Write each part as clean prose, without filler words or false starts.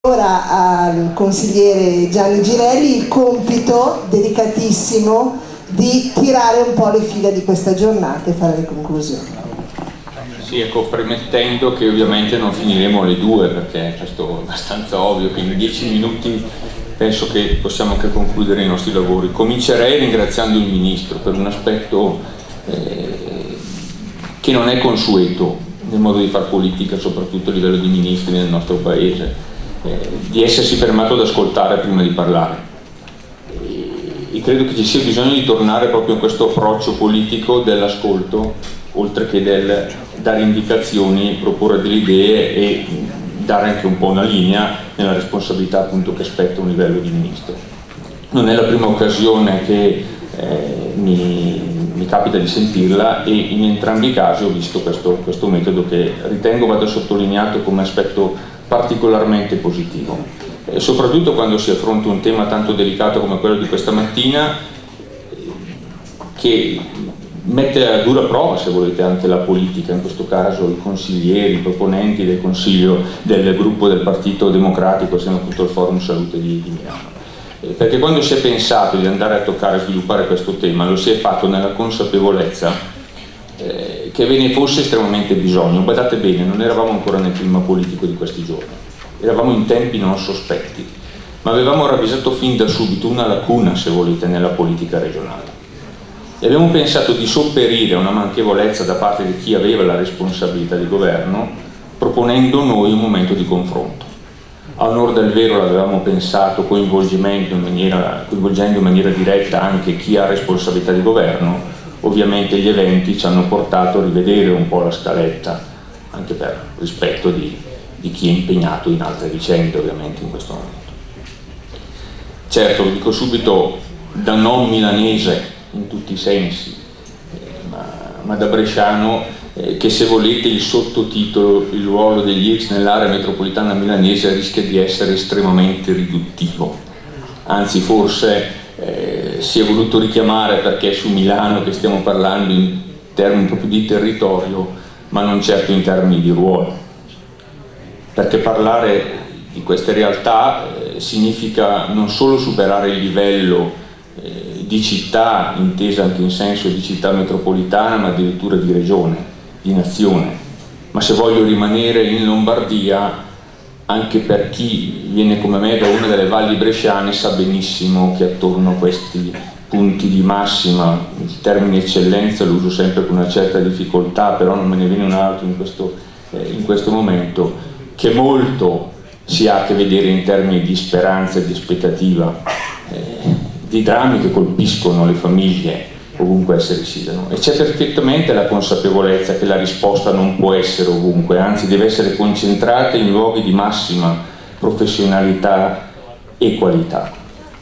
Ora al consigliere Gianni Girelli il compito delicatissimo di tirare un po' le fila di questa giornata e fare le conclusioni. Sì, ecco, premettendo che ovviamente non finiremo alle 2, perché questo è abbastanza ovvio, che in 10 minuti penso che possiamo anche concludere i nostri lavori. Comincerei ringraziando il Ministro per un aspetto che non è consueto nel modo di fare politica, soprattutto a livello di ministri nel nostro Paese. Di essersi fermato ad ascoltare prima di parlare, e credo che ci sia bisogno di tornare proprio a questo approccio politico dell'ascolto, oltre che del dare indicazioni, proporre delle idee e dare anche un po' una linea nella responsabilità appunto che spetta un livello di ministro. Non è la prima occasione che mi capita di sentirla, e in entrambi i casi ho visto questo metodo che ritengo vada sottolineato come aspetto particolarmente positivo, soprattutto quando si affronta un tema tanto delicato come quello di questa mattina, che mette a dura prova, se volete, anche la politica, in questo caso i consiglieri, i proponenti del consiglio del gruppo del Partito Democratico, assieme appunto al Forum Salute di Milano. Perché quando si è pensato di andare a toccare e sviluppare questo tema, lo si è fatto nella consapevolezza che ve ne fosse estremamente bisogno. Badate bene, non eravamo ancora nel clima politico di questi giorni, eravamo in tempi non sospetti, ma avevamo ravvisato fin da subito una lacuna, se volete, nella politica regionale, e abbiamo pensato di sopperire a una manchevolezza da parte di chi aveva la responsabilità di governo, proponendo noi un momento di confronto. A onor del vero l'avevamo pensato coinvolgendo in maniera diretta anche chi ha responsabilità di governo. Ovviamente gli eventi ci hanno portato a rivedere un po' la scaletta, anche per rispetto di chi è impegnato in altre vicende ovviamente in questo momento. Certo, lo dico subito, da non milanese in tutti i sensi, ma da bresciano, che se volete il sottotitolo "Il ruolo degli ex nell'area metropolitana milanese" rischia di essere estremamente riduttivo, anzi forse si è voluto richiamare perché è su Milano che stiamo parlando in termini proprio di territorio, ma non certo in termini di ruolo, perché parlare di queste realtà significa non solo superare il livello di città, intesa anche in senso di città metropolitana, ma addirittura di regione, di nazione. Ma se voglio rimanere in Lombardia, anche per chi viene come me da una delle valli bresciane, sa benissimo che attorno a questi punti di massima, il termine eccellenza lo uso sempre con una certa difficoltà, però non me ne viene un altro in questo momento, che molto si ha a che vedere in termini di speranza e di aspettativa, di drammi che colpiscono le famiglie ovunque esse risiedano, e c'è perfettamente la consapevolezza che la risposta non può essere ovunque, anzi deve essere concentrata in luoghi di massima professionalità e qualità.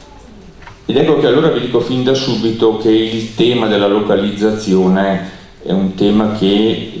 Ed ecco che allora vi dico fin da subito che il tema della localizzazione è un tema che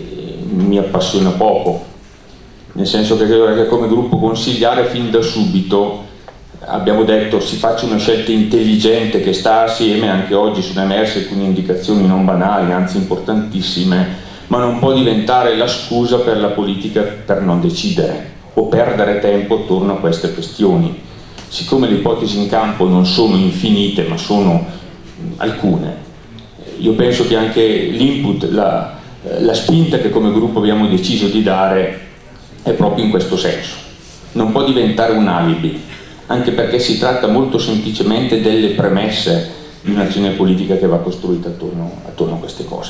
mi appassiona poco, nel senso che credo che come gruppo consigliare fin da subito abbiamo detto si faccia una scelta intelligente che sta assieme. Anche oggi sono emerse alcune indicazioni non banali, anzi importantissime, ma non può diventare la scusa per la politica per non decidere o perdere tempo attorno a queste questioni. Siccome le ipotesi in campo non sono infinite, ma sono alcune, io penso che anche l'input, la spinta che come gruppo abbiamo deciso di dare è proprio in questo senso. Non può diventare un alibi, anche perché si tratta molto semplicemente delle premesse di un'azione politica che va costruita attorno a queste cose.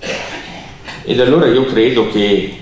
Ed allora io credo che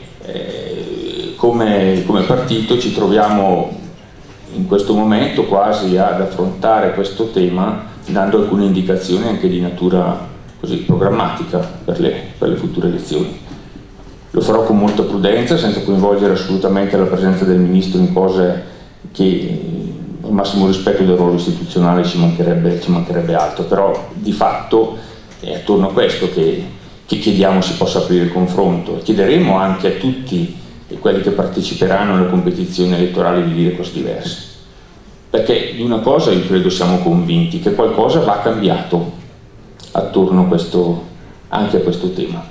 come partito ci troviamo in questo momento quasi ad affrontare questo tema, dando alcune indicazioni anche di natura così programmatica per le future elezioni. Lo farò con molta prudenza, senza coinvolgere assolutamente la presenza del Ministro in cose che, al massimo rispetto del ruolo istituzionale, ci mancherebbe altro, però di fatto è attorno a questo che chiediamo si possa aprire il confronto, e chiederemo anche a tutti quelli che parteciperanno alle competizioni elettorali di dire cose diverse, perché di una cosa io credo siamo convinti, che qualcosa va cambiato attorno anche a questo tema.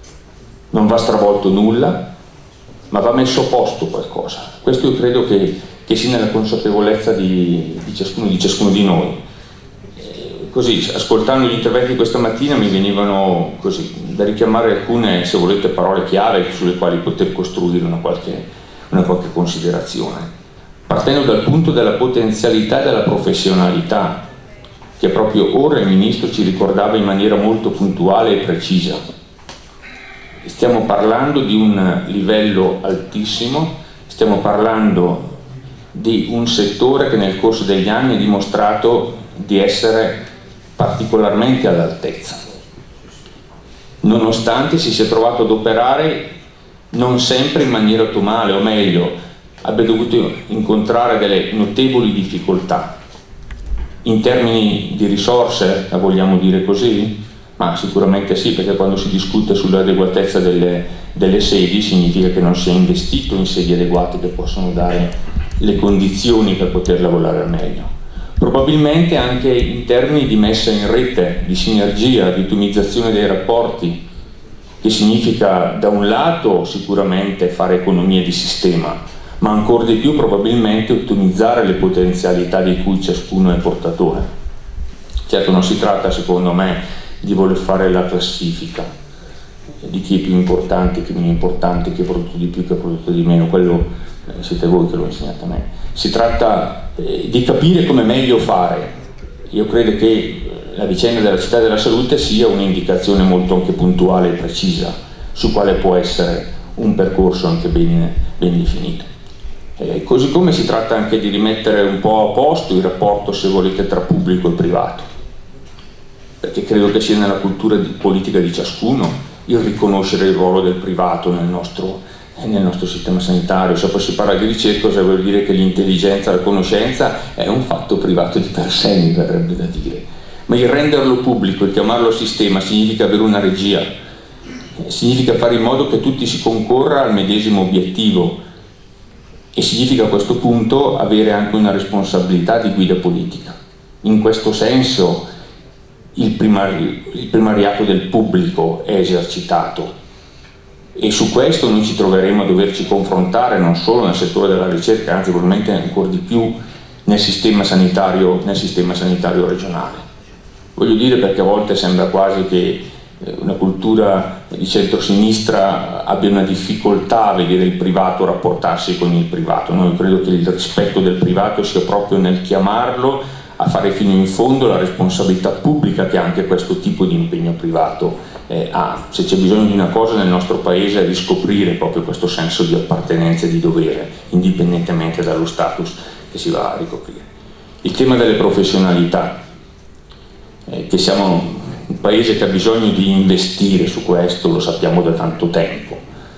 Non va stravolto nulla, ma va messo a posto qualcosa. Questo io credo che che sia nella consapevolezza di ciascuno di noi. Così, ascoltando gli interventi di questa mattina mi venivano così da richiamare alcune, se volete, parole chiave sulle quali poter costruire una qualche considerazione, partendo dal punto della potenzialità e della professionalità che proprio ora il Ministro ci ricordava in maniera molto puntuale e precisa. Stiamo parlando di un livello altissimo, stiamo parlando di un settore che nel corso degli anni ha dimostrato di essere particolarmente all'altezza, nonostante si sia trovato ad operare non sempre in maniera ottimale, o meglio, abbia dovuto incontrare delle notevoli difficoltà. In termini di risorse, la vogliamo dire così? Ma sicuramente sì, perché quando si discute sull'adeguatezza delle sedi significa che non si è investito in sedi adeguate che possono dare le condizioni per poter lavorare al meglio. Probabilmente anche in termini di messa in rete, di sinergia, di ottimizzazione dei rapporti, che significa da un lato sicuramente fare economie di sistema, ma ancora di più probabilmente ottimizzare le potenzialità di cui ciascuno è portatore. Certo non si tratta, secondo me, di voler fare la classifica di chi è più importante, chi è meno importante, chi ha prodotto di più, chi ha prodotto di meno, quello siete voi che lo insegnate a me. Si tratta di capire come meglio fare. Io credo che la vicenda della città della salute sia un'indicazione molto anche puntuale e precisa su quale può essere un percorso anche ben definito. Così come si tratta anche di rimettere un po' a posto il rapporto, se volete, tra pubblico e privato, perché credo che sia nella cultura politica di ciascuno il riconoscere il ruolo del privato nel nostro sistema sanitario. Se poi si parla di ricerca, cosa vuol dire che l'intelligenza, la conoscenza è un fatto privato di per sé, mi verrebbe da dire, ma il renderlo pubblico e chiamarlo sistema significa avere una regia, significa fare in modo che tutti si concorra al medesimo obiettivo, e significa a questo punto avere anche una responsabilità di guida politica. In questo senso il primariato del pubblico è esercitato, e su questo noi ci troveremo a doverci confrontare non solo nel settore della ricerca, anzi probabilmente ancora di più nel sistema sanitario regionale. Voglio dire, perché a volte sembra quasi che una cultura di centrosinistra abbia una difficoltà a vedere il privato rapportarsi con il privato. No, io credo che il rispetto del privato sia proprio nel chiamarlo a fare fino in fondo la responsabilità pubblica che anche questo tipo di impegno privato ha. Se c'è bisogno di una cosa nel nostro paese è riscoprire proprio questo senso di appartenenza e di dovere, indipendentemente dallo status che si va a ricoprire. Il tema delle professionalità, che siamo un paese che ha bisogno di investire su questo, lo sappiamo da tanto tempo.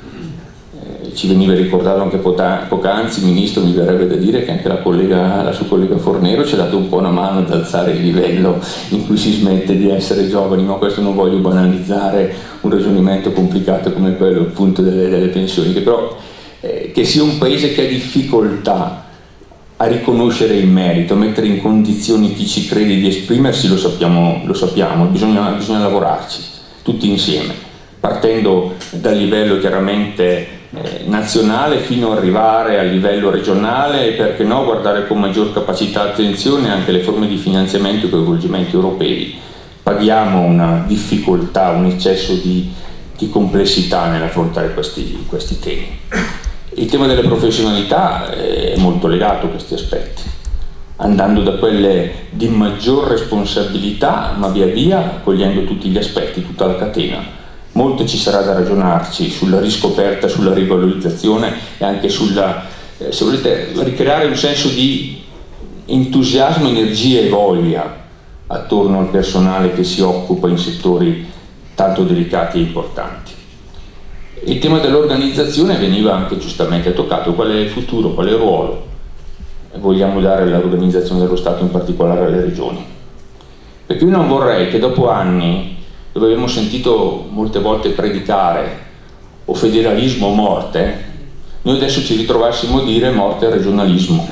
Ci veniva ricordato anche poc'anzi, Ministro, mi verrebbe da dire che anche la sua collega Fornero ci ha dato un po' una mano ad alzare il livello in cui si smette di essere giovani, ma questo non voglio banalizzare un ragionamento complicato come quello appunto delle pensioni, che però che sia un paese che ha difficoltà a riconoscere il merito, a mettere in condizioni chi ci crede di esprimersi, lo sappiamo, bisogna lavorarci tutti insieme, partendo dal livello chiaramente nazionale fino ad arrivare al livello regionale, e perché no guardare con maggior capacità e attenzione anche le forme di finanziamento e coinvolgimenti europei. Paghiamo una difficoltà, un eccesso di complessità nell'affrontare questi temi. Il tema delle professionalità è molto legato a questi aspetti, andando da quelle di maggior responsabilità, ma via via cogliendo tutti gli aspetti, tutta la catena. Molto ci sarà da ragionarci sulla riscoperta, sulla rivalorizzazione e anche sulla, se volete, ricreare un senso di entusiasmo, energia e voglia attorno al personale che si occupa in settori tanto delicati e importanti. Il tema dell'organizzazione veniva anche giustamente toccato: qual è il futuro, qual è il ruolo vogliamo dare all'organizzazione dello Stato, in particolare alle regioni? Perché io non vorrei che dopo anni dove abbiamo sentito molte volte predicare o federalismo o morte, noi adesso ci ritrovassimo a dire morte al regionalismo.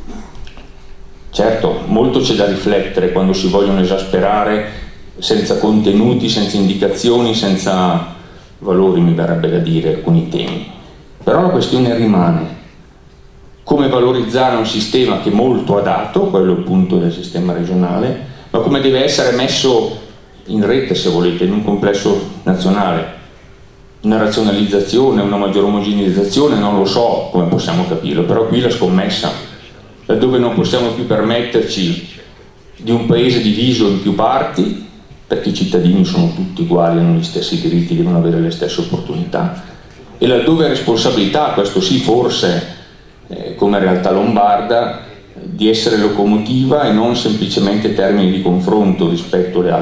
Certo, molto c'è da riflettere quando si vogliono esasperare senza contenuti, senza indicazioni, senza valori, mi verrebbe da dire, alcuni temi. Però la questione rimane: come valorizzare un sistema che molto ha dato, quello appunto del sistema regionale, ma come deve essere messo in rete, se volete, in un complesso nazionale. Una razionalizzazione, una maggiore omogeneizzazione, non lo so come possiamo capirlo, però qui la scommessa, laddove non possiamo più permetterci di un paese diviso in più parti, perché i cittadini sono tutti uguali, hanno gli stessi diritti, devono avere le stesse opportunità, e laddove è responsabilità, questo sì forse, come realtà lombarda, di essere locomotiva e non semplicemente termini di confronto rispetto alle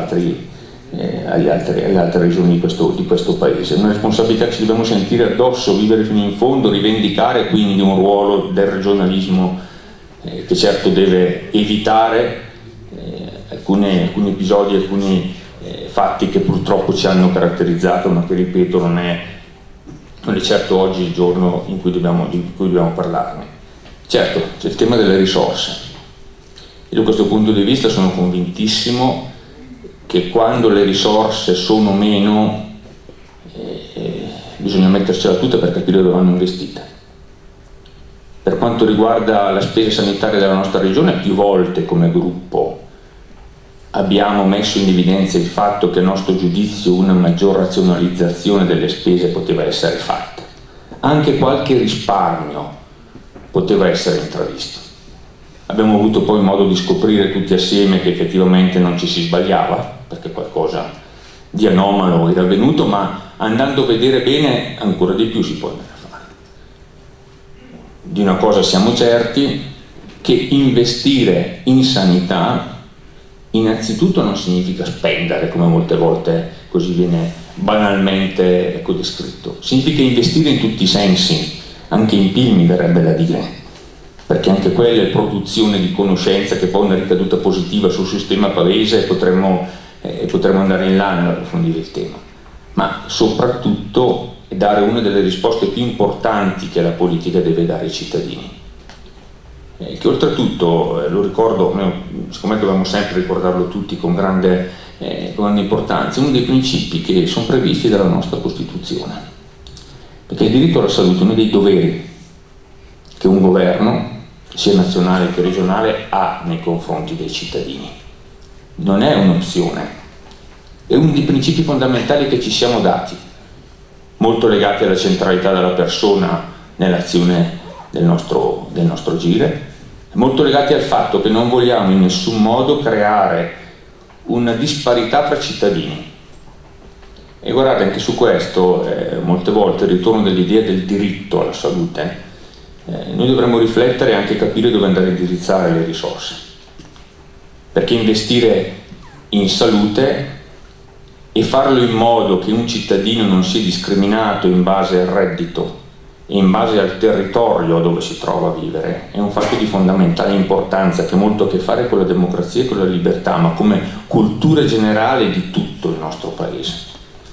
altre regioni di questo paese. Una responsabilità che ci dobbiamo sentire addosso, vivere fino in fondo, rivendicare quindi un ruolo del regionalismo che certo deve evitare alcuni episodi, alcuni fatti che purtroppo ci hanno caratterizzato, ma che ripeto non è certo oggi il giorno in cui dobbiamo parlarne. Certo, c'è il tema delle risorse, e da questo punto di vista sono convintissimo che quando le risorse sono meno bisogna mettercela tutta per capire dove vanno investite. Per quanto riguarda la spesa sanitaria della nostra regione, più volte come gruppo abbiamo messo in evidenza il fatto che a nostro giudizio una maggior razionalizzazione delle spese poteva essere fatta. Anche qualche risparmio poteva essere intravisto. Abbiamo avuto poi modo di scoprire tutti assieme che effettivamente non ci si sbagliava, perché qualcosa di anomalo era avvenuto, ma andando a vedere bene ancora di più si può andare a fare. Di una cosa siamo certi, che investire in sanità innanzitutto non significa spendere, come molte volte così viene banalmente descritto. Significa investire in tutti i sensi, anche in PIL mi verrebbe da dire, perché anche quella è produzione di conoscenza che poi ha una ricaduta positiva sul sistema paese, e potremmo andare in là nell'approfondire il tema. Ma soprattutto è dare una delle risposte più importanti che la politica deve dare ai cittadini, che oltretutto, lo ricordo, secondo me dobbiamo sempre ricordarlo tutti con grande importanza, è uno dei principi che sono previsti dalla nostra Costituzione, perché il diritto alla salute è uno dei doveri che un governo, sia nazionale che regionale, ha nei confronti dei cittadini. Non è un'opzione, è uno dei principi fondamentali che ci siamo dati, molto legati alla centralità della persona nell'azione del nostro agire, molto legati al fatto che non vogliamo in nessun modo creare una disparità tra cittadini. E guardate, anche su questo, molte volte il ritorno dell'idea del diritto alla salute, noi dovremmo riflettere e anche capire dove andare a indirizzare le risorse, perché investire in salute e farlo in modo che un cittadino non sia discriminato in base al reddito e in base al territorio dove si trova a vivere è un fatto di fondamentale importanza, che ha molto a che fare con la democrazia e con la libertà, ma come cultura generale di tutto il nostro paese.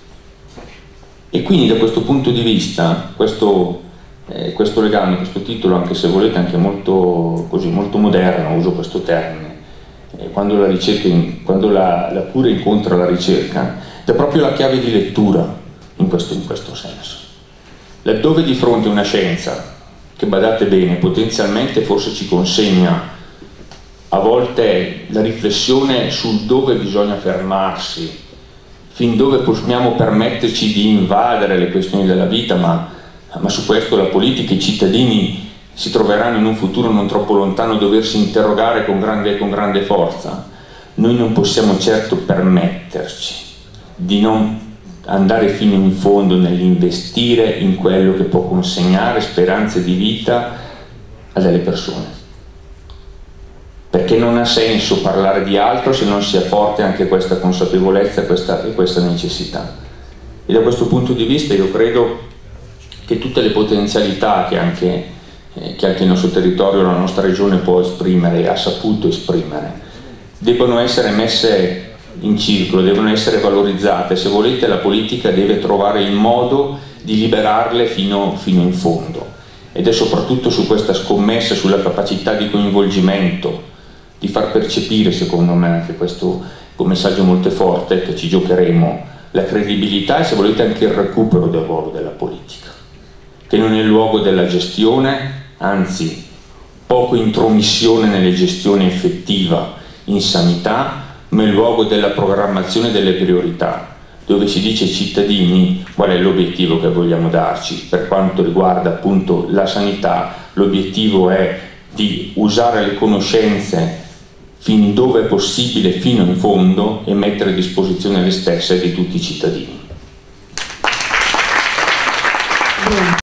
E quindi da questo punto di vista questo legame, questo titolo, anche se volete anche molto moderno, uso questo termine, quando la cura incontra la ricerca, è proprio la chiave di lettura in questo senso. Laddove di fronte a una scienza che, badate bene, potenzialmente forse ci consegna a volte la riflessione sul dove bisogna fermarsi, fin dove possiamo permetterci di invadere le questioni della vita, ma su questo la politica e i cittadini si troveranno in un futuro non troppo lontano a doversi interrogare con grande forza. Noi non possiamo certo permetterci di non andare fino in fondo nell'investire in quello che può consegnare speranze di vita a delle persone, perché non ha senso parlare di altro se non si ha forte anche questa consapevolezza e questa necessità. E da questo punto di vista io credo che tutte le potenzialità che anche il nostro territorio, la nostra regione può esprimere e ha saputo esprimere, debbano essere messe in circolo, devono essere valorizzate. Se volete, la politica deve trovare il modo di liberarle fino in fondo, ed è soprattutto su questa scommessa, sulla capacità di coinvolgimento, di far percepire, secondo me, anche questo come messaggio molto forte, che ci giocheremo la credibilità e, se volete, anche il recupero del ruolo della politica, che non è il luogo della gestione, anzi poco intromissione nelle gestioni effettiva in sanità, ma il luogo della programmazione delle priorità, dove si dice ai cittadini qual è l'obiettivo che vogliamo darci. Per quanto riguarda appunto la sanità, l'obiettivo è di usare le conoscenze fin dove è possibile, fino in fondo, e mettere a disposizione le stesse di tutti i cittadini.